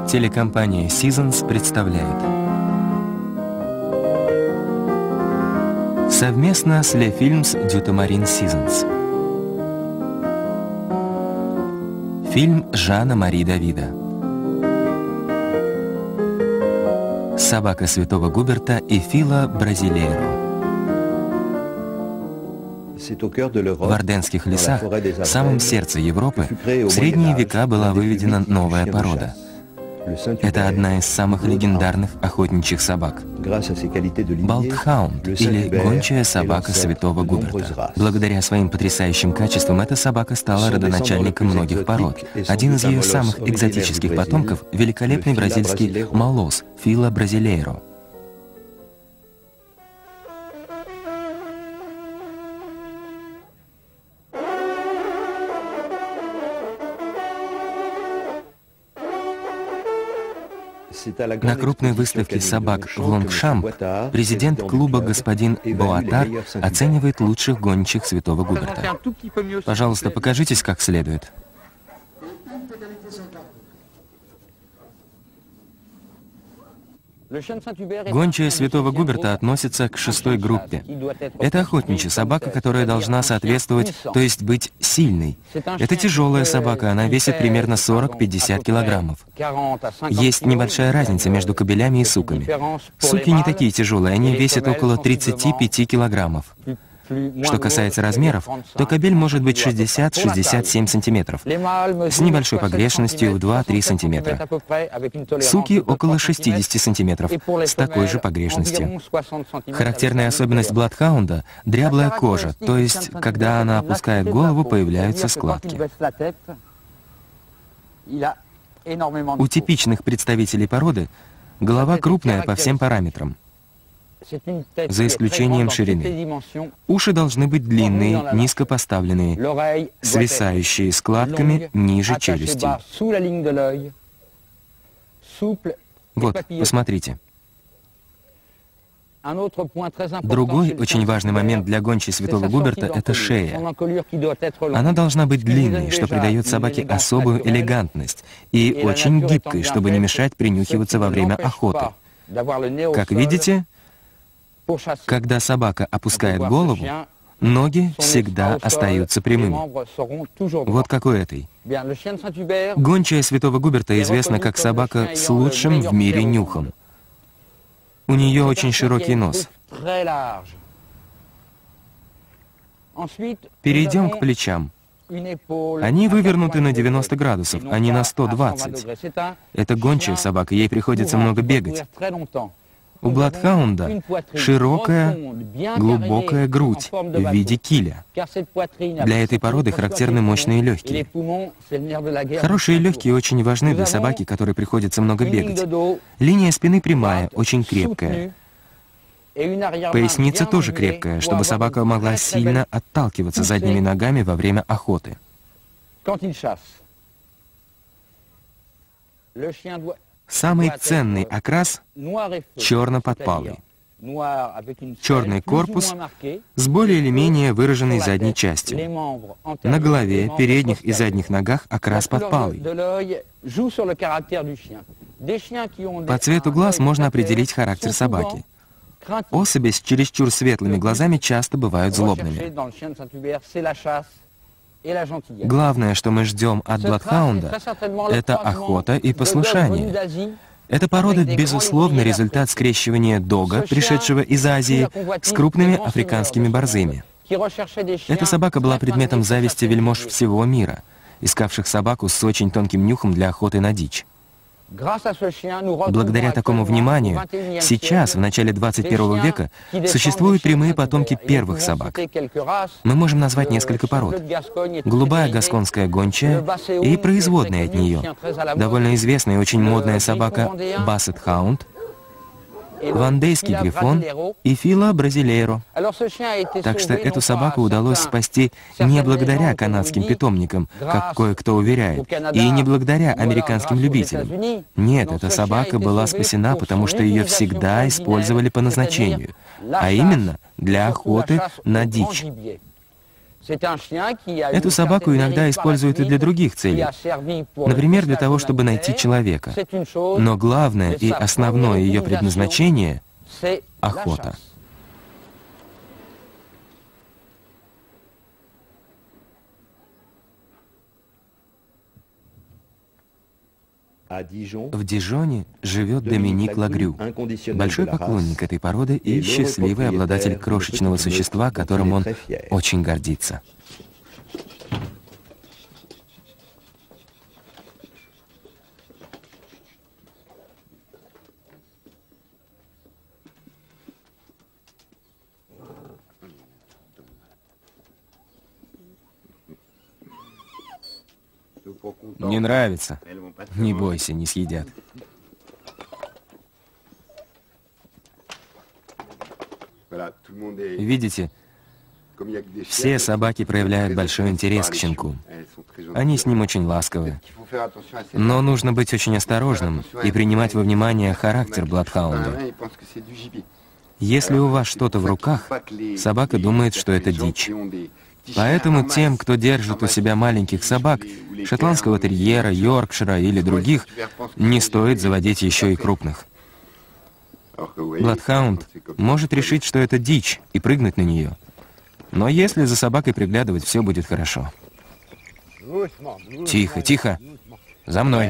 Телекомпания Seasons представляет совместно с Le Films du Tamarin Seasons фильм Жана-Мари Давида «Собака святого Губерта» и Фила Бразилейро. В Арденских лесах, в самом сердце Европы, в средние века была выведена новая порода. Это одна из самых легендарных охотничьих собак. Балдхаунд, или гончая собака святого Губерта. Благодаря своим потрясающим качествам эта собака стала родоначальником многих пород. Один из ее самых экзотических потомков — великолепный бразильский молос Фила Бразилейро. На крупной выставке собак в Лонгшамп президент клуба господин Боатар оценивает лучших гончих святого Губерта. Пожалуйста, покажитесь как следует. Гончая святого Губерта относится к 6-й группе. Это охотничья собака, которая должна соответствовать, то есть быть сильной. Это тяжелая собака, она весит примерно 40-50 килограммов. Есть небольшая разница между кобелями и суками. Суки не такие тяжелые, они весят около 35 килограммов. Что касается размеров, то кобель может быть 60-67 сантиметров, с небольшой погрешностью в 2-3 сантиметра. Суки около 60 сантиметров, с такой же погрешностью. Характерная особенность бладхаунда — дряблая кожа, то есть, когда она опускает голову, появляются складки. У типичных представителей породы голова крупная по всем параметрам, за исключением ширины. Уши должны быть длинные, низко поставленные, свисающие складками ниже челюсти. Вот, посмотрите. Другой очень важный момент для гончей святого Губерта — это шея. Она должна быть длинной, что придает собаке особую элегантность, и очень гибкой, чтобы не мешать принюхиваться во время охоты. Как видите, когда собака опускает голову, ноги всегда остаются прямыми. Вот как у этой. Гончая святого Губерта известна как собака с лучшим в мире нюхом. У нее очень широкий нос. Перейдем к плечам. Они вывернуты на 90 градусов, а не на 120. Это гончая собака, ей приходится много бегать. У бладхаунда широкая, глубокая грудь в виде киля. Для этой породы характерны мощные легкие. Хорошие легкие очень важны для собаки, которой приходится много бегать. Линия спины прямая, очень крепкая. Поясница тоже крепкая, чтобы собака могла сильно отталкиваться задними ногами во время охоты. Самый ценный окрас — черно-подпалый. Черный корпус с более или менее выраженной задней частью. На голове, передних и задних ногах окрас подпалый. По цвету глаз можно определить характер собаки. Особи с чересчур светлыми глазами часто бывают злобными. Главное, что мы ждем от бладхаунда, это охота и послушание. Эта порода, безусловно, результат скрещивания дога, пришедшего из Азии, с крупными африканскими борзыми. Эта собака была предметом зависти вельмож всего мира, искавших собаку с очень тонким нюхом для охоты на дичь. Благодаря такому вниманию, сейчас, в начале 21 века, существуют прямые потомки первых собак. Мы можем назвать несколько пород. Голубая гасконская гончая и производная от нее. Довольно известная и очень модная собака Бассет-хаунд, вандейский грифон и Фила Бразилейро. Так что эту собаку удалось спасти не благодаря канадским питомникам, как кое-кто уверяет, и не благодаря американским любителям. Нет, эта собака была спасена, потому что ее всегда использовали по назначению, а именно для охоты на дичь. Эту собаку иногда используют и для других целей, например, для того, чтобы найти человека. Но главное и основное ее предназначение — охота. В Дижоне живет Доминик Лагрю, большой поклонник этой породы и счастливый обладатель крошечного существа, которым он очень гордится. Не нравится? Не бойся, не съедят. Видите, все собаки проявляют большой интерес к щенку. Они с ним очень ласковы. Но нужно быть очень осторожным и принимать во внимание характер бладхаунда. Если у вас что-то в руках, собака думает, что это дичь. Поэтому тем, кто держит у себя маленьких собак, шотландского терьера, йоркшира или других, не стоит заводить еще и крупных. Бладхаунд может решить, что это дичь, и прыгнуть на нее. Но если за собакой приглядывать, все будет хорошо. Тихо, тихо. За мной.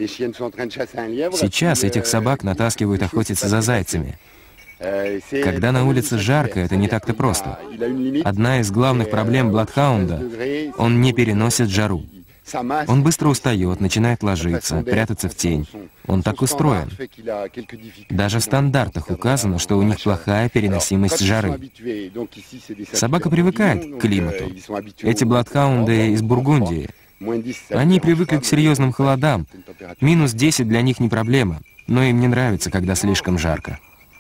Сейчас этих собак натаскивают охотиться за зайцами. Когда на улице жарко, это не так-то просто. Одна из главных проблем бладхаунда — он не переносит жару. Он быстро устает, начинает ложиться, прятаться в тень. Он так устроен. Даже в стандартах указано, что у них плохая переносимость жары. Собака привыкает к климату. Эти бладхаунды из Бургундии. Они привыкли к серьезным холодам. Минус 10 для них не проблема, но им не нравится, когда слишком жарко.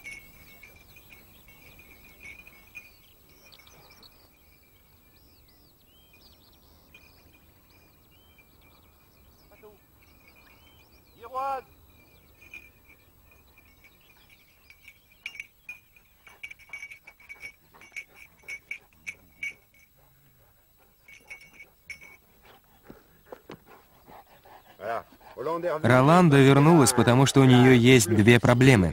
Роланда вернулась, потому что у нее есть две проблемы.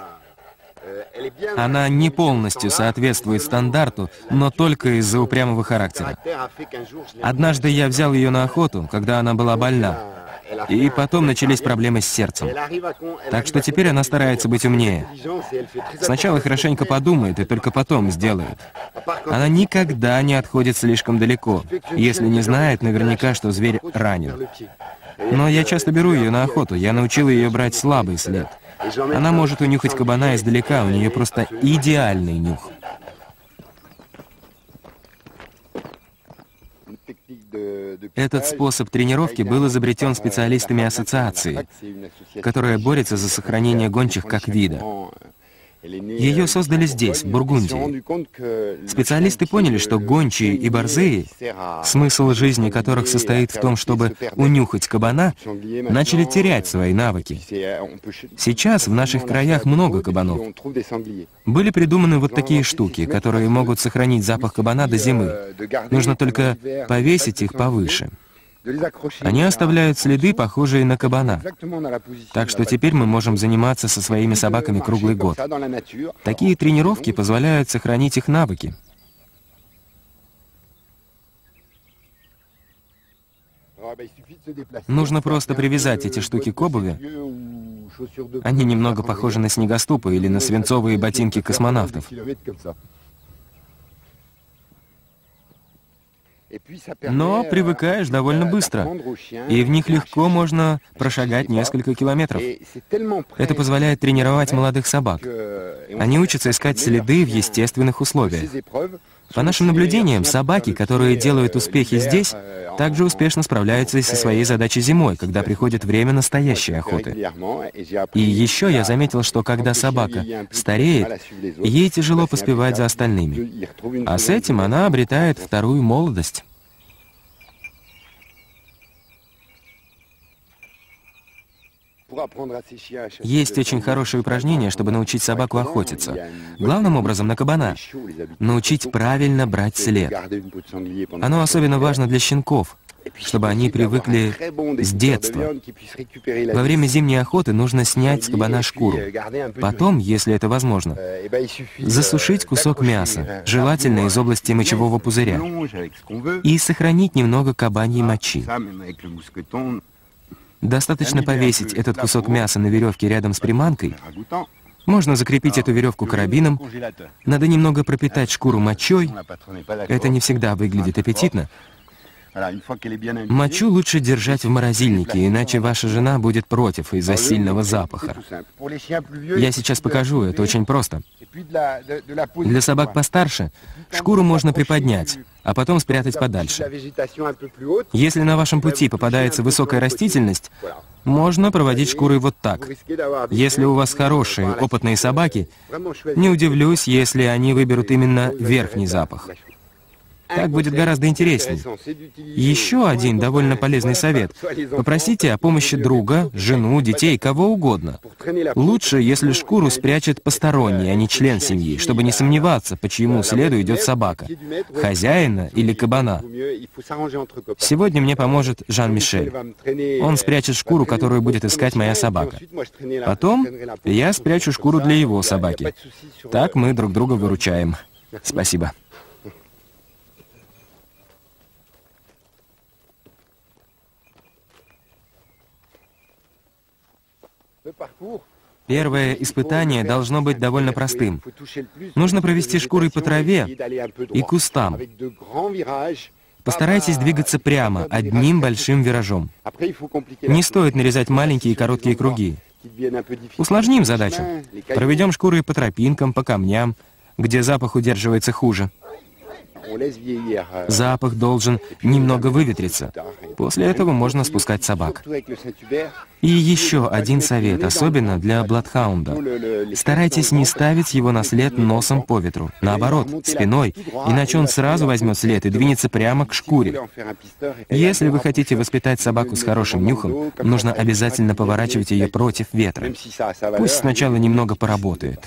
Она не полностью соответствует стандарту, но только из-за упрямого характера. Однажды я взял ее на охоту, когда она была больна, и потом начались проблемы с сердцем. Так что теперь она старается быть умнее. Сначала хорошенько подумает и только потом сделает. Она никогда не отходит слишком далеко, если не знает наверняка, что зверь ранен. Но я часто беру ее на охоту, я научил ее брать слабый след. Она может унюхать кабана издалека, у нее просто идеальный нюх. Этот способ тренировки был изобретен специалистами ассоциации, которая борется за сохранение гончих как вида. Ее создали здесь, в Бургундии. Специалисты поняли, что гончие и борзые, смысл жизни которых состоит в том, чтобы унюхать кабана, начали терять свои навыки. Сейчас в наших краях много кабанов. Были придуманы вот такие штуки, которые могут сохранить запах кабана до зимы. Нужно только повесить их повыше. Они оставляют следы, похожие на кабана. Так что теперь мы можем заниматься со своими собаками круглый год. Такие тренировки позволяют сохранить их навыки. Нужно просто привязать эти штуки к обуви. Они немного похожи на снегоступы или на свинцовые ботинки космонавтов. Но привыкаешь довольно быстро, и в них легко можно прошагать несколько километров. Это позволяет тренировать молодых собак. Они учатся искать следы в естественных условиях. По нашим наблюдениям, собаки, которые делают успехи здесь, также успешно справляются и со своей задачей зимой, когда приходит время настоящей охоты. И еще я заметил, что когда собака стареет, ей тяжело поспевать за остальными. А с этим она обретает вторую молодость. Есть очень хорошее упражнение, чтобы научить собаку охотиться. Главным образом на кабана. Научить правильно брать след. Оно особенно важно для щенков, чтобы они привыкли с детства. Во время зимней охоты нужно снять с кабана шкуру. Потом, если это возможно, засушить кусок мяса, желательно из области мочевого пузыря, и сохранить немного кабаньей мочи. Достаточно повесить этот кусок мяса на веревке рядом с приманкой. Можно закрепить эту веревку карабином. Надо немного пропитать шкуру мочой. Это не всегда выглядит аппетитно. Мочу лучше держать в морозильнике, иначе ваша жена будет против из-за сильного запаха. Я сейчас покажу, это очень просто. Для собак постарше шкуру можно приподнять, а потом спрятать подальше. Если на вашем пути попадается высокая растительность, можно проводить шкурой вот так. Если у вас хорошие, опытные собаки, не удивлюсь, если они выберут именно верхний запах. Так будет гораздо интереснее. Еще один довольно полезный совет. Попросите о помощи друга, жену, детей, кого угодно. Лучше, если шкуру спрячет посторонний, а не член семьи, чтобы не сомневаться, по чьему следу идет собака. Хозяина или кабана. Сегодня мне поможет Жан-Мишель. Он спрячет шкуру, которую будет искать моя собака. Потом я спрячу шкуру для его собаки. Так мы друг друга выручаем. Спасибо. Первое испытание должно быть довольно простым. Нужно провести шкурой по траве и кустам. Постарайтесь двигаться прямо, одним большим виражом. Не стоит нарезать маленькие и короткие круги. Усложним задачу. Проведем шкурой по тропинкам, по камням, где запах удерживается хуже. Запах должен немного выветриться. После этого можно спускать собак. И еще один совет, особенно для бладхаунда. Старайтесь не ставить его на след носом по ветру. Наоборот, спиной, иначе он сразу возьмет след и двинется прямо к шкуре. Если вы хотите воспитать собаку с хорошим нюхом, нужно обязательно поворачивать ее против ветра. Пусть сначала немного поработает.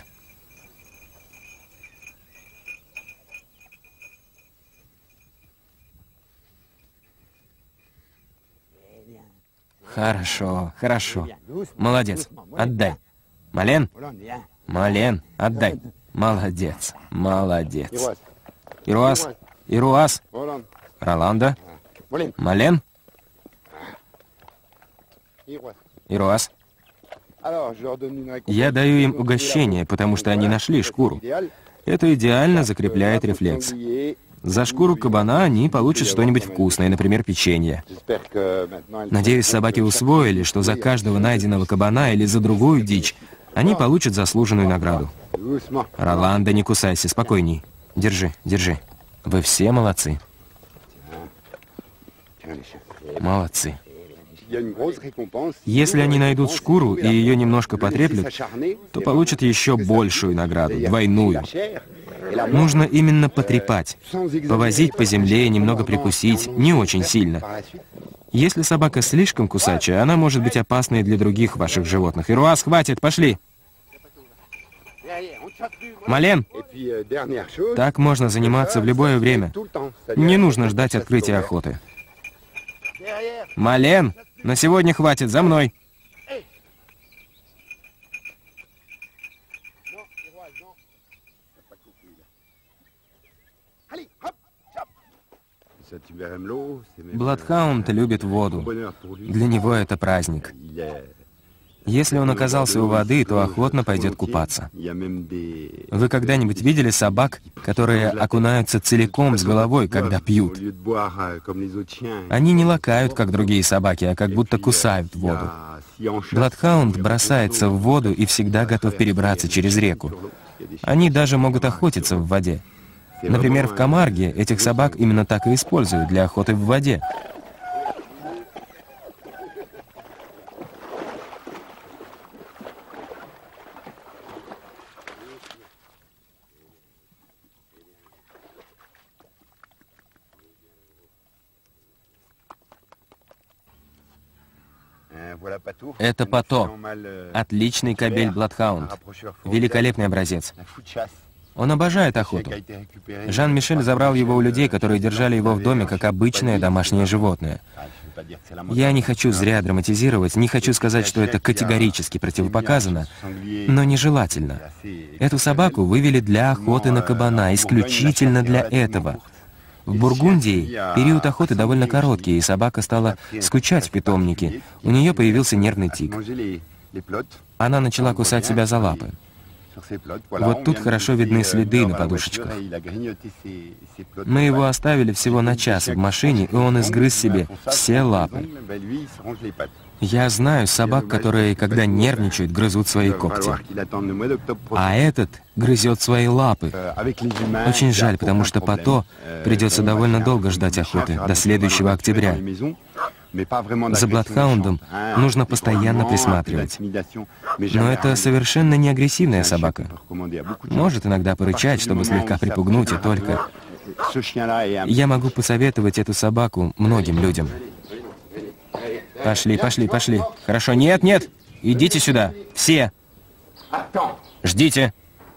Хорошо, хорошо. Молодец. Отдай. Мален? Мален, отдай. Молодец, молодец. Ируас? Ируас? Роланда? Мален? Ируас? Я даю им угощение, потому что они нашли шкуру. Это идеально закрепляет рефлекс. За шкуру кабана они получат что-нибудь вкусное, например, печенье. Надеюсь, собаки усвоили, что за каждого найденного кабана или за другую дичь они получат заслуженную награду. Роланда, не кусайся, спокойней. Держи, держи. Вы все молодцы. Молодцы. Если они найдут шкуру и ее немножко потреплют, то получат еще большую награду, двойную. Нужно именно потрепать, повозить по земле, немного прикусить, не очень сильно. Если собака слишком кусачая, она может быть опасной для других ваших животных. Ируас, хватит, пошли! Мален! Так можно заниматься в любое время. Не нужно ждать открытия охоты. Мален! На сегодня хватит, за мной! Бладхаунд любит воду. Для него это праздник. Если он оказался у воды, то охотно пойдет купаться. Вы когда-нибудь видели собак, которые окунаются целиком с головой, когда пьют? Они не лакают, как другие собаки, а как будто кусают воду. Бладхаунд бросается в воду и всегда готов перебраться через реку. Они даже могут охотиться в воде. Например, в Камарге этих собак именно так и используют для охоты в воде. Это Пато. Отличный кобель Бладхаунд. Великолепный образец. Он обожает охоту. Жан-Мишель забрал его у людей, которые держали его в доме как обычное домашнее животное. Я не хочу зря драматизировать, не хочу сказать, что это категорически противопоказано, но нежелательно. Эту собаку вывели для охоты на кабана, исключительно для этого. В Бургундии период охоты довольно короткий, и собака стала скучать в питомнике. У нее появился нервный тик. Она начала кусать себя за лапы. Вот тут хорошо видны следы на подушечках. Мы его оставили всего на час в машине, и он изгрыз себе все лапы. Я знаю собак, которые, когда нервничают, грызут свои когти. А этот грызет свои лапы. Очень жаль, потому что Пато придется довольно долго ждать охоты, до следующего октября. За Бладхаундом нужно постоянно присматривать. Но это совершенно не агрессивная собака. Может иногда порычать, чтобы слегка припугнуть, и только... Я могу посоветовать эту собаку многим людям. Пошли, пошли, пошли. Хорошо, нет, нет. Идите сюда. Все. Ждите.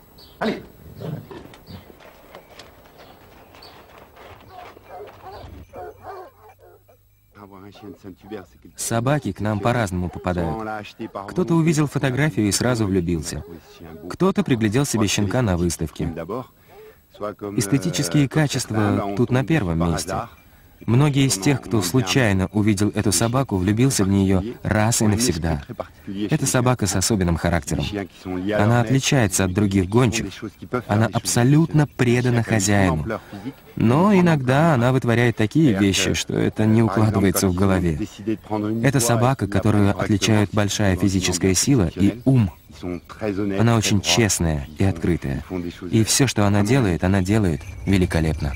Собаки к нам по-разному попадают. Кто-то увидел фотографию и сразу влюбился. Кто-то приглядел себе щенка на выставке. Эстетические качества тут на первом месте. Многие из тех, кто случайно увидел эту собаку, влюбился в нее раз и навсегда. Это собака с особенным характером. Она отличается от других гончих. Она абсолютно предана хозяину. Но иногда она вытворяет такие вещи, что это не укладывается в голове. Это собака, которую отличают большая физическая сила и ум. Она очень честная и открытая. И все, что она делает великолепно.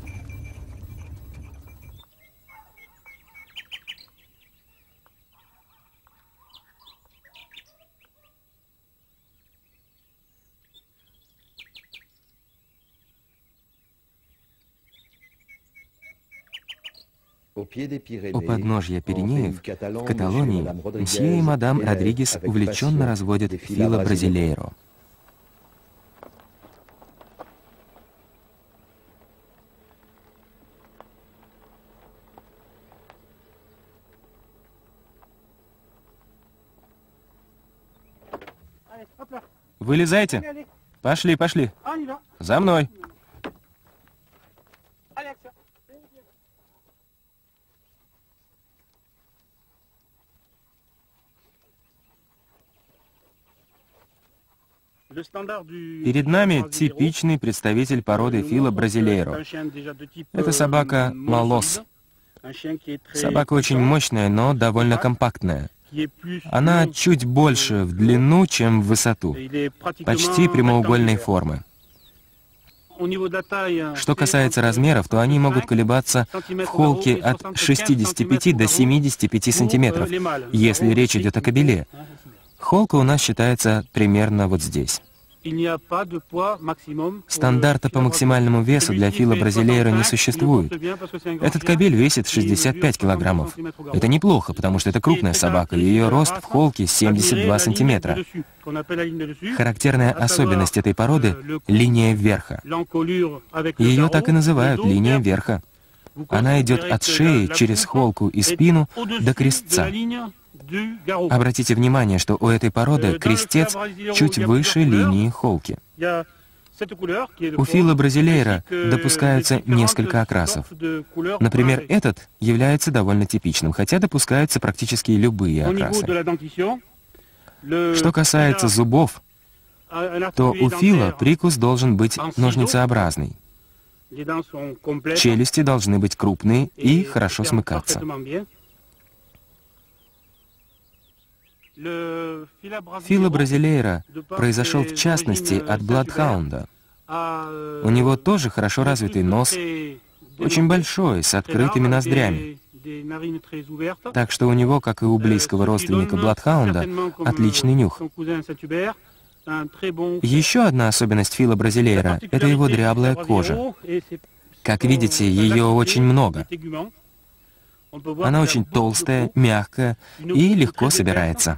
У подножья Пиренеев, в Каталонии, мсье и мадам Родригес увлеченно разводят Фила Бразилейро. Вылезайте. Пошли, пошли. За мной. Перед нами типичный представитель породы Фила Бразилейро. Это собака Малос. Собака очень мощная, но довольно компактная. Она чуть больше в длину, чем в высоту. Почти прямоугольной формы. Что касается размеров, то они могут колебаться в холке от 65 до 75 сантиметров, если речь идет о кобеле. Холка у нас считается примерно вот здесь. Стандарта по максимальному весу для Фила Бразилейро не существует. Этот кобель весит 65 килограммов. Это неплохо, потому что это крупная собака, и ее рост в холке 72 сантиметра. Характерная особенность этой породы — линия верха. Ее так и называют — линия верха. Она идет от шеи через холку и спину до крестца. Обратите внимание, что у этой породы крестец чуть выше линии холки. У Фила Бразилейро допускаются несколько окрасов. Например, этот является довольно типичным, хотя допускаются практически любые окрасы. Что касается зубов, то у Фила прикус должен быть ножницеобразный. Челюсти должны быть крупные и хорошо смыкаться. Фила Бразилейро произошел в частности от Бладхаунда. У него тоже хорошо развитый нос, очень большой, с открытыми ноздрями. Так что у него, как и у близкого родственника Бладхаунда, отличный нюх. Еще одна особенность Фила Бразилейро — это его дряблая кожа. Как видите, ее очень много. Она очень толстая, мягкая и легко собирается.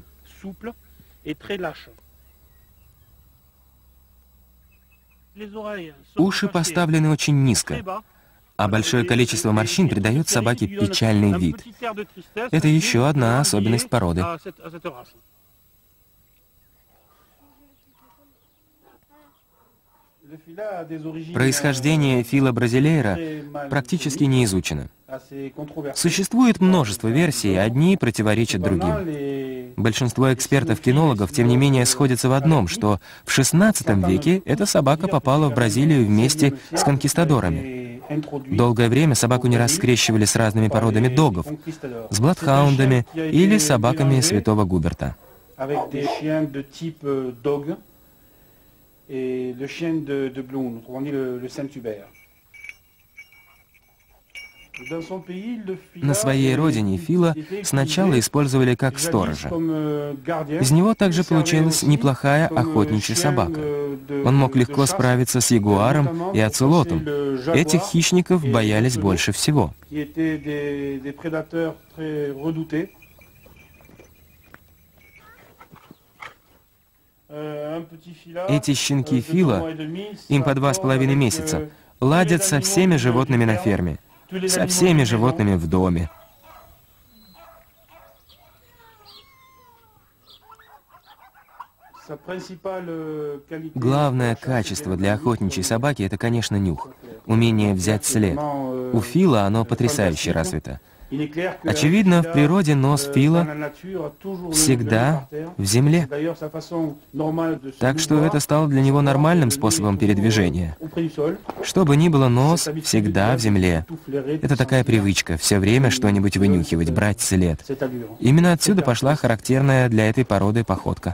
Уши поставлены очень низко, а большое количество морщин придает собаке печальный вид. Это еще одна особенность породы. Происхождение фила бразилейра практически не изучено. Существует множество версий, одни противоречат другим. Большинство экспертов-кинологов, тем не менее, сходятся в одном, что в XVI веке эта собака попала в Бразилию вместе с конкистадорами. Долгое время собаку не раз скрещивали с разными породами догов, с бладхаундами или собаками святого Губерта. Et le chien de Bloom, autrement dit le Saint-Hubert. На своей родине фила сначала использовали как сторожа. Из него также получилась неплохая охотничья собака. Он мог легко справиться с ягуаром и оцелотом. Этих хищников боялись больше всего. Эти щенки фила, им по 2,5 месяца, ладят со всеми животными на ферме, со всеми животными в доме. Главное качество для охотничьей собаки — это, конечно, нюх, умение взять след. У фила оно потрясающе развито. Очевидно, в природе нос фила всегда в земле. Так что это стало для него нормальным способом передвижения. Что бы ни было, нос всегда в земле. Это такая привычка, все время что-нибудь вынюхивать, брать след. Именно отсюда пошла характерная для этой породы походка.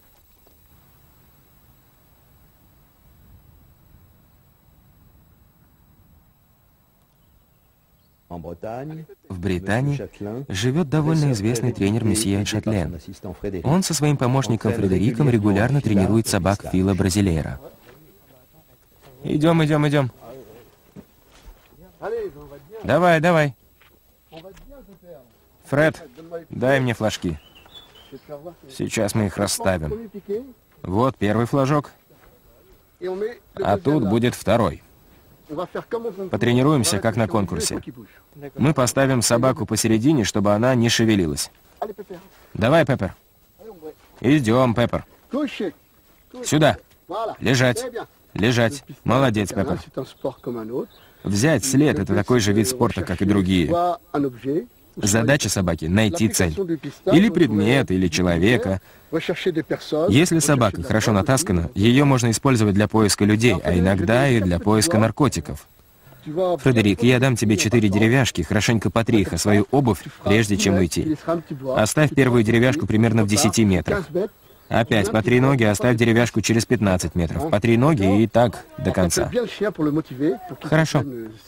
В Британии живет довольно известный тренер месье Шатлен. Он со своим помощником Фредериком регулярно тренирует собак фила бразилейра. Идем, идем, идем. Давай, давай. Фред, дай мне флажки. Сейчас мы их расставим. Вот первый флажок, а тут будет второй. Потренируемся, как на конкурсе. Мы поставим собаку посередине, чтобы она не шевелилась. Давай, Пеппер. Идем, Пеппер. Сюда. Лежать. Лежать. Молодец, Пеппер. Взять след — это такой же вид спорта, как и другие. Задача собаки — найти цель. Или предмет, или человека. Если собака хорошо натаскана, ее можно использовать для поиска людей, а иногда и для поиска наркотиков. Фредерик, я дам тебе 4 деревяшки, хорошенько потри их о свою обувь, прежде чем уйти. Оставь первую деревяшку примерно в 10 метрах. Опять потри ноги, оставь деревяшку через 15 метров. Потри ноги и так до конца. Хорошо.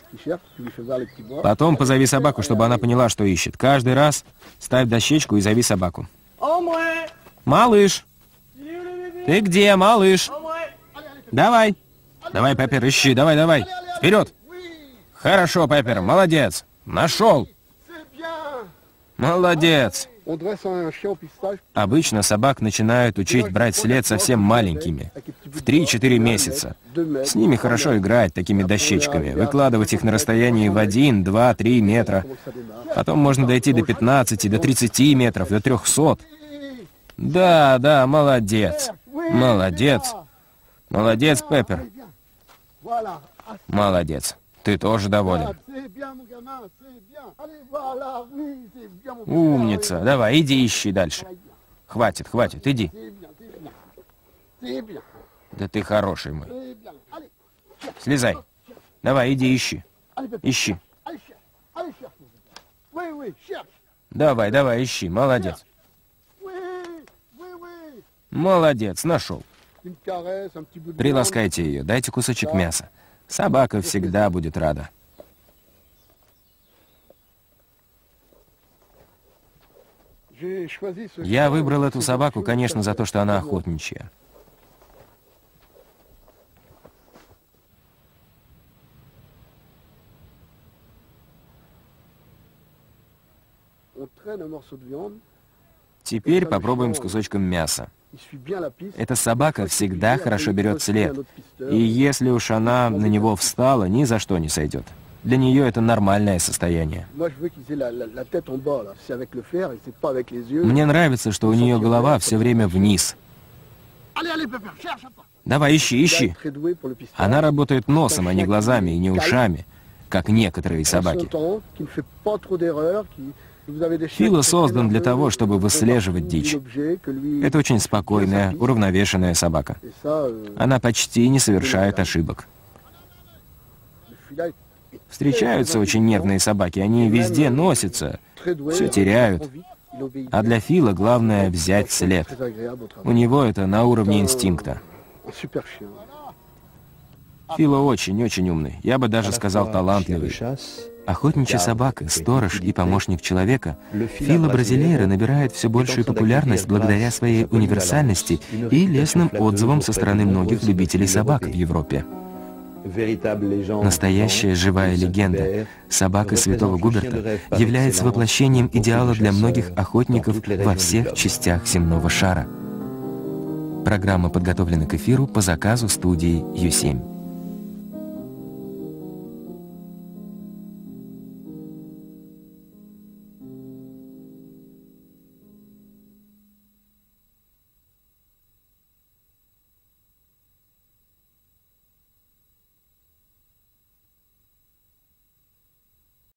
Потом позови собаку, чтобы она поняла, что ищет. Каждый раз ставь дощечку и зови собаку. Малыш! Ты где, малыш? Давай! Давай, Пеппер, ищи, давай, давай! Вперед! Хорошо, Пеппер, молодец! Нашел! Молодец! Обычно собак начинают учить брать след совсем маленькими, в 3-4 месяца. С ними хорошо играть такими дощечками, выкладывать их на расстоянии в 1, 2, 3 метра. Потом можно дойти до 15, до 30 метров, до 300. Да, да, молодец. Молодец. Молодец, Пеппер. Молодец. Ты тоже доволен. Умница. Давай, иди ищи дальше. Хватит, хватит, иди. Да ты хороший мой. Слезай. Давай, иди ищи. Ищи. Давай, давай, ищи. Молодец. Молодец, нашел. Приласкайте ее, дайте кусочек мяса. Собака всегда будет рада. Я выбрал эту собаку, конечно, за то, что она охотничья. Теперь попробуем с кусочком мяса. Эта собака всегда хорошо берет след, и если уж она на него встала, ни за что не сойдет. Для нее это нормальное состояние. Мне нравится, что у нее голова все время вниз. Давай, ищи, ищи. Она работает носом, а не глазами и не ушами, как некоторые собаки. Фила создан для того, чтобы выслеживать дичь. Это очень спокойная, уравновешенная собака. Она почти не совершает ошибок. Встречаются очень нервные собаки, они везде носятся, все теряют. А для Фила главное взять след. У него это на уровне инстинкта. Фила очень-очень умный, я бы даже сказал талантливый. Охотничья собака, сторож и помощник человека, Фила бразилейра набирает все большую популярность благодаря своей универсальности и лестным отзывам со стороны многих любителей собак в Европе. Настоящая живая легенда, собака Святого Губерта является воплощением идеала для многих охотников во всех частях земного шара. Программа подготовлена к эфиру по заказу студии U7.